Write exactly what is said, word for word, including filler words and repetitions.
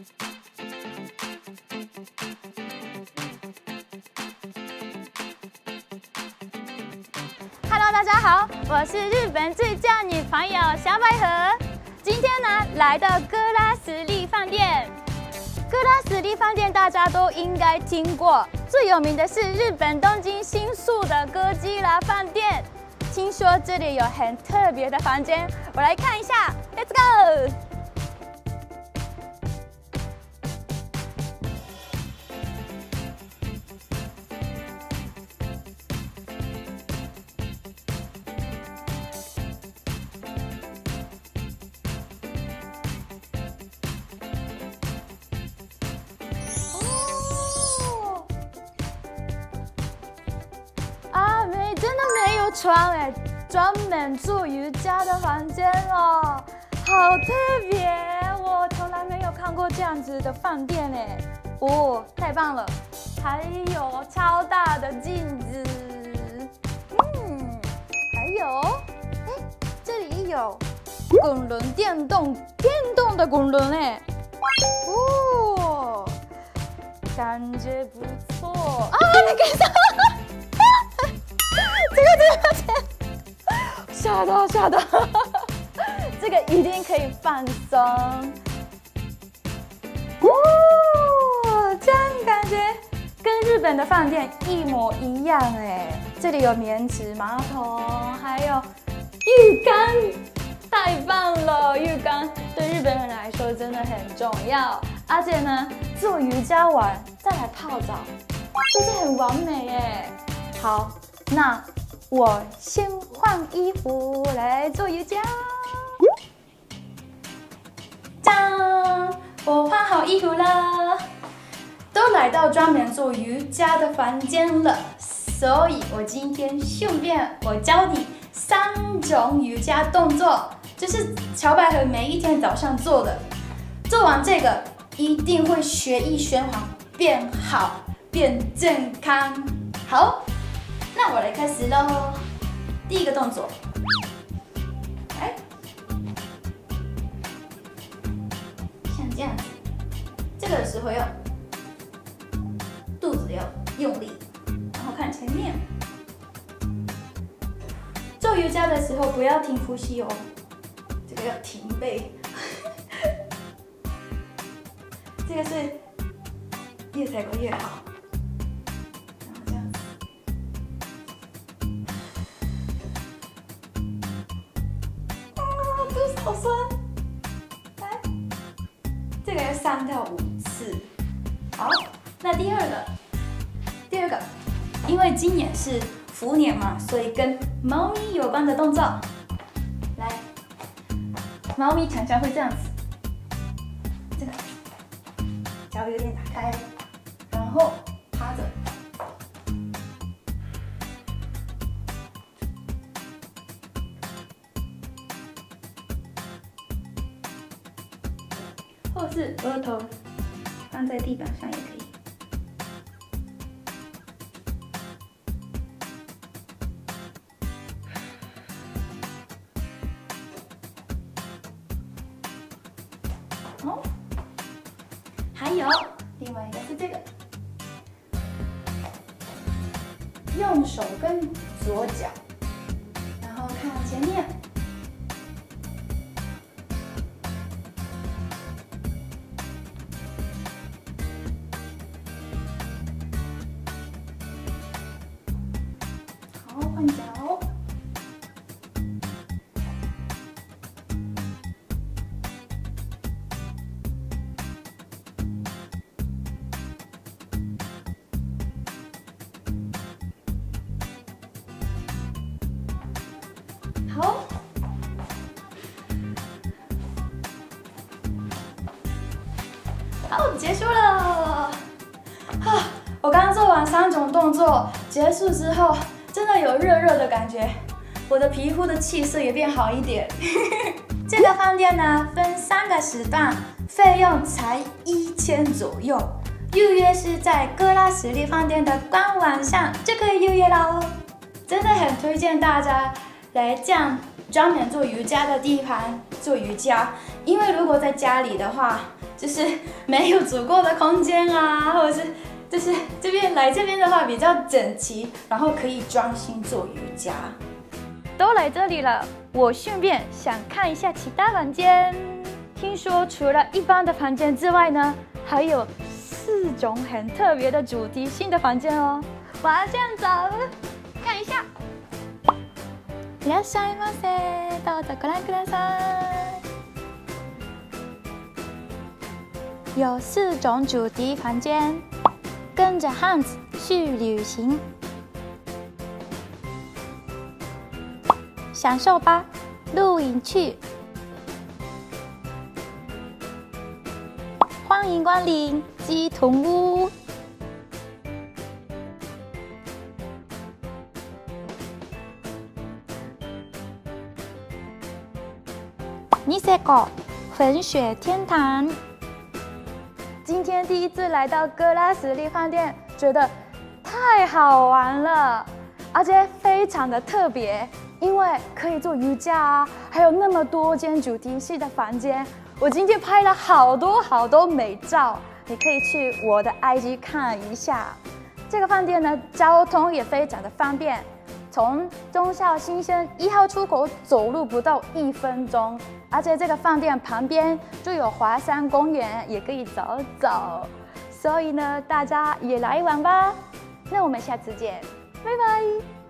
Hello， 大家好，我是日本最佳女朋友小百合。今天呢，来到格拉斯利饭店。格拉斯利饭店大家都应该听过，最有名的是日本东京新宿的歌姬拉饭店。听说这里有很特别的房间，我来看一下。Let's go！床哎，专门做瑜伽的房间哦，好特别！我从来没有看过这样子的饭店哎，哦，太棒了！还有超大的镜子，嗯，还有，哎，这里有滚轮电动，电动的滚轮哎，哦，感觉不错啊！你给上。这个这个吓到吓到，这个一定可以放松。哦，这样感觉跟日本的饭店一模一样哎。这里有棉质马桶，还有浴缸，太棒了！浴缸对日本人来说真的很重要，而且呢，做瑜伽完再来泡澡，就是很完美哎。好，那。我先换衣服来做瑜伽。当我换好衣服了，都来到专门做瑜伽的房间了，所以我今天顺便我教你三种瑜伽动作，就是小百合每一天早上做的。做完这个，一定会血液循环变好，变健康。好。那我来开始喽。第一个动作，哎，像这样子，这个时候要肚子要用力，然后看前面。做瑜伽的时候不要停呼吸哦，这个要停背。这个是越踩过越好。好酸，来，这个要三到五次。好，那第二个，第二个，因为今年是虎年嘛，所以跟猫咪有关的动作。来，猫咪常常会这样子，这个脚有点打开，然后趴着。或是额头放在地板上也可以。哦，还有另外一个是这个，用手跟左脚，然后看前面。换脚，好，好，结束了。啊，我刚刚做完三种动作，结束之后。真的有热热的感觉，我的皮肤的气色也变好一点。这个饭店呢分三个时段，费用才一千左右。预约是在格拉斯利饭店的官网上就可以预约喽。真的很推荐大家来这样专门做瑜伽的地方做瑜伽，因为如果在家里的话，就就是没有足够的空间啊，或者是就是这边来这边的话比较整齐，然后可以专心做瑜伽。都来这里了，我顺便想看一下其他房间。听说除了一般的房间之外呢，还有四种很特别的主题性的房间哦。往上走，看一下。いらっしゃいませ，どうぞご覧ください。有四种主题房间，跟着汉子去旅行，享受吧，露营去。欢迎光临鸡同屋。ニセコ粉雪天堂。今天第一次来到哥拉实力饭店，觉得太好玩了，而且非常的特别，因为可以做瑜伽啊，还有那么多间主题式的房间。我今天拍了好多好多美照，你可以去我的 I G 看一下。这个饭店呢，交通也非常的方便，从忠孝新生一号出口走路不到一分钟。而且这个饭店旁边就有华山公园，也可以走走，所以呢，大家也来玩吧。那我们下次见，拜拜。